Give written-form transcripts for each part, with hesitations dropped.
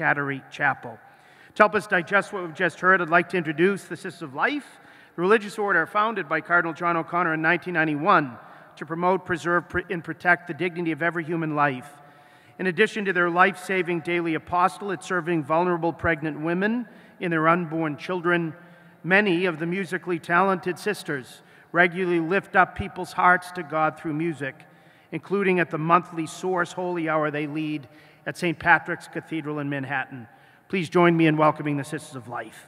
Cattery Chapel. To help us digest what we've just heard, I'd like to introduce the Sisters of Life, the religious order founded by Cardinal John O'Connor in 1991 to promote, preserve, and protect the dignity of every human life. In addition to their life-saving daily apostolate serving vulnerable pregnant women and their unborn children, many of the musically talented sisters regularly lift up people's hearts to God through music, including at the monthly Source Holy Hour they lead at St. Patrick's Cathedral in Manhattan. Please join me in welcoming the Sisters of Life.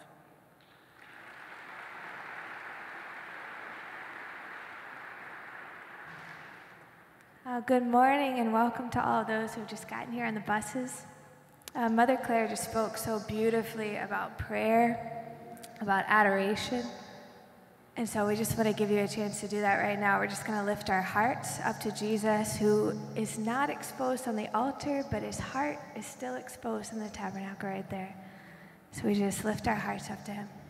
Good morning and welcome to all of those who've just gotten here on the buses. Mother Clare just spoke so beautifully about prayer, about adoration. And so we just want to give you a chance to do that right now. We're just going to lift our hearts up to Jesus, who is not exposed on the altar, but his heart is still exposed in the tabernacle right there. So we just lift our hearts up to him.